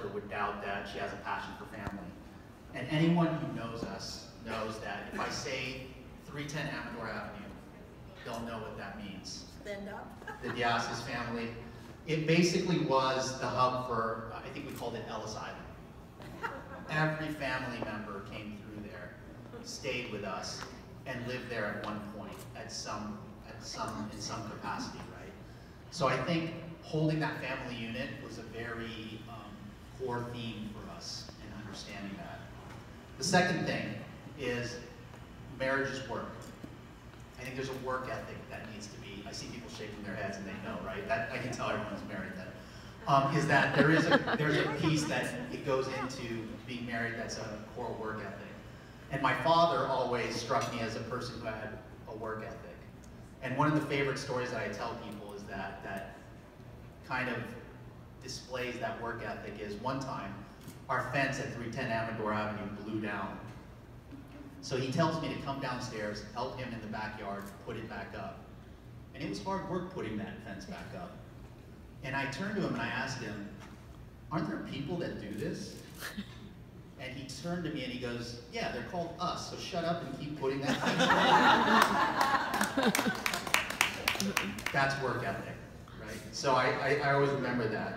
or would doubt that she has a passion for family. And anyone who knows us knows that if I say 310 Amador Avenue, they'll know what that means. Stand up. The Diasis family. It basically was the hub for, I think we called it Ellis Island. Every family member came through there, stayed with us, and lived there at one point, in some capacity, right? So I think holding that family unit was a very core theme for us in understanding that. The second thing is marriage is work. I think there's a work ethic that needs to be, I see people shaking their heads and they know, right? That, I can tell everyone's married then. Is that there's a piece that it goes into being married that's a core work ethic. And my father always struck me as a person who had a work ethic. And one of the favorite stories that I tell people is that kind of displays that work ethic is one time, our fence at 310 Amador Avenue blew down. So he tells me to come downstairs, help him in the backyard, put it back up. And it was hard work putting that fence back up. And I turned to him and I asked him, aren't there people that do this? And he turned to me and he goes, yeah, they're called us, so shut up and keep putting that fence back. That's work ethic, right? So I always remember that.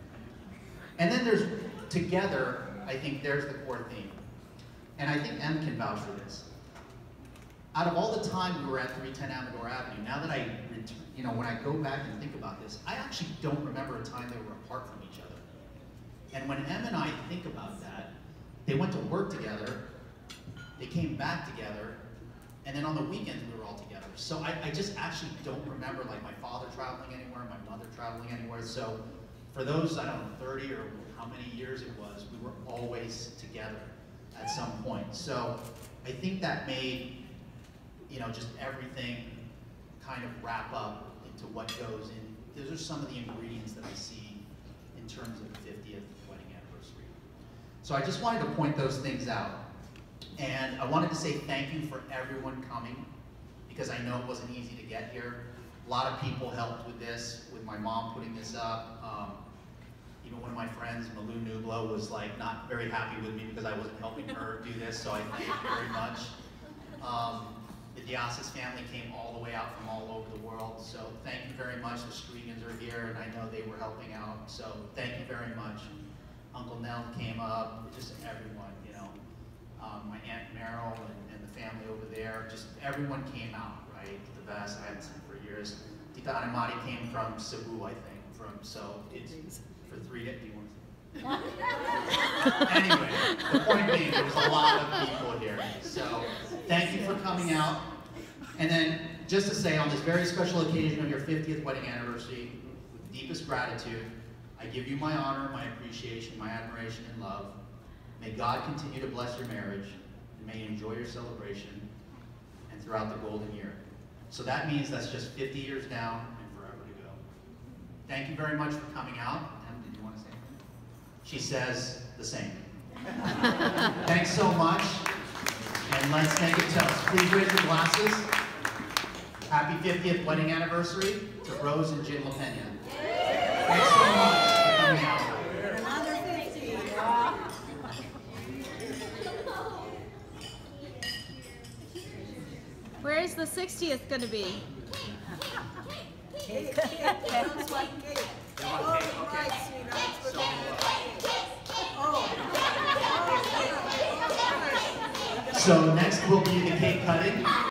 And then there's, together, I think there's the core theme. And I think Em can vouch for this. Out of all the time we were at 310 Amador Avenue, now that when I go back and think about this, I actually don't remember a time they were apart from each other. And when Em and I think about that, they went to work together, they came back together, and then on the weekends we were all together. So I just actually don't remember like my father traveling anywhere, my mother traveling anywhere. So for those, I don't know, 30 or how many years it was, we were always together at some point. So I think that made, just everything kind of wrap up into what goes in. Those are some of the ingredients that I see in terms of the 50th wedding anniversary. So I just wanted to point those things out. And I wanted to say thank you for everyone coming, because I know it wasn't easy to get here. A lot of people helped with this, with my mom putting this up. Even one of my friends, Malou Nublo, was like not very happy with me because I wasn't helping her do this, so I thank you very much. The Diasis family came all the way out from all over the world, so thank you very much. The Strigans are here, and I know they were helping out, so thank you very much. Uncle Nell came up, just everyone, my Aunt Meryl and the family over there, just everyone came out, right? The best, I haven't seen for years. Tita Animati came from Cebu, I think, so it's for 3 days. Do you want to see? Anyway, the point being, there was a lot of people here. So thank you for coming out. And then just to say, on this very special occasion of your 50th wedding anniversary, with deepest gratitude, I give you my honor, my appreciation, my admiration and love. May God continue to bless your marriage, and may you enjoy your celebration and throughout the golden year. So that means that's just 50 years down and forever to go. Thank you very much for coming out. Em, did you want to say anything? She says the same. Thanks so much, and let's make a toast. Please raise your glasses. Happy 50th wedding anniversary to Rose and Jim LaPena. Thanks so much for coming out. Another 50. Where is the 60th going to be? Cake. Looks like cake. Oh, right, sweetheart. So next will be the cake cutting.